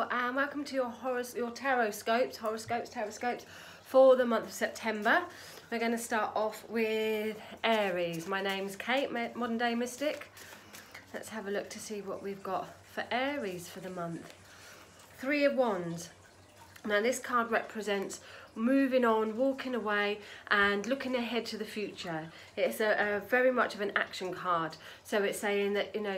Hello and welcome to your horoscopes for the month of September. We're going to start off with Aries. My name's Kate, Modern Day Mystic. Let's have a look to see what we've got for Aries for the month. Three of Wands. Now this card represents moving on, walking away and looking ahead to the future. It's a very much of an action card. So it's saying that, you know,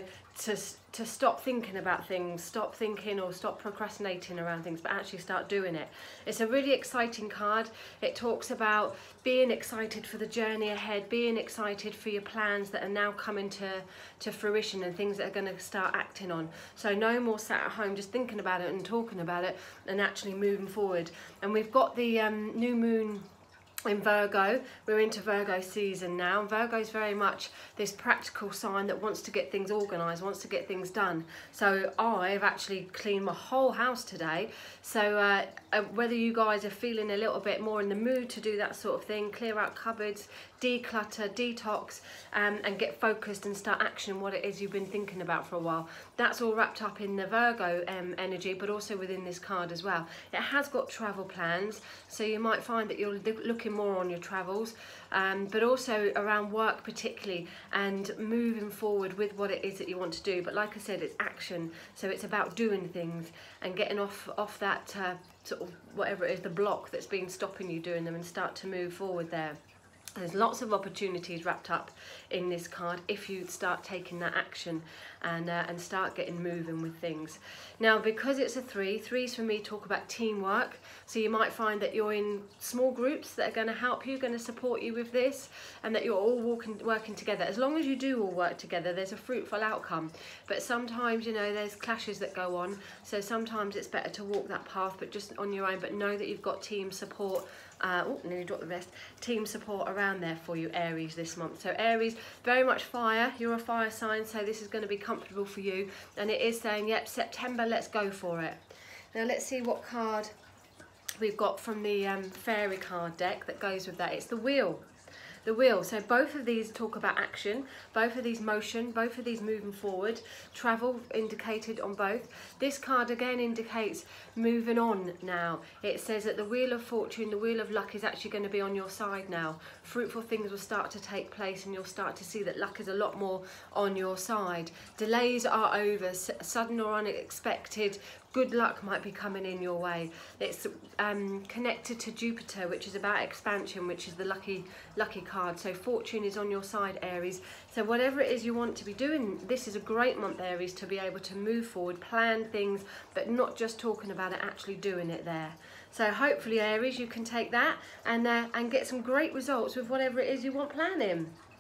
to stop thinking about things, stop thinking or stop procrastinating around things, but actually start doing it. It's a really exciting card. It talks about being excited for the journey ahead, being excited for your plans that are now coming to fruition and things that are going to start acting on. So no more sat at home just thinking about it and talking about it and actually moving forward. And we've got the new moon in Virgo. We're into Virgo season now. Virgo is very much this practical sign that wants to get things organised, wants to get things done. So I've actually cleaned my whole house today. So whether you guys are feeling a little bit more in the mood to do that sort of thing, clear out cupboards, declutter, detox, and get focused and start actioning what it is you've been thinking about for a while. That's all wrapped up in the Virgo energy, but also within this card as well. It has got travel plans, so you might find that you're looking more on your travels, but also around work particularly, and moving forward with what it is that you want to do. But like I said, it's action, so it's about doing things and getting off that sort of whatever it is, the block that's been stopping you doing them, and start to move forward there. There's lots of opportunities wrapped up in this card if you start taking that action and start getting moving with things. Now, because it's a threes for me talk about teamwork, so you might find that you're in small groups that are going to help you, going to support you with this, and that you're all working together. As long as you do all work together, there's a fruitful outcome. But sometimes, you know, there's clashes that go on, so sometimes it's better to walk that path but just on your own, but know that you've got team support. Nearly dropped the rest. Team support around there for you, Aries, this month. So Aries, very much fire. You're a fire sign, so this is going to be comfortable for you. And it is saying, yep, September, let's go for it. Now let's see what card we've got from the fairy card deck that goes with that. It's the Wheel. The Wheel. So both of these talk about action, both of these motion, both of these moving forward, travel indicated on both. This card again indicates moving on now. It says that the Wheel of Fortune, the Wheel of Luck is actually going to be on your side now. Fruitful things will start to take place and you'll start to see that luck is a lot more on your side. Delays are over, sudden or unexpected good luck might be coming in your way. It's connected to Jupiter, which is about expansion, which is the lucky card. So fortune is on your side, Aries. So whatever it is you want to be doing, this is a great month, Aries, to be able to move forward, plan things, but not just talking about it, actually doing it there. So hopefully, Aries, you can take that and get some great results with whatever it is you want planning.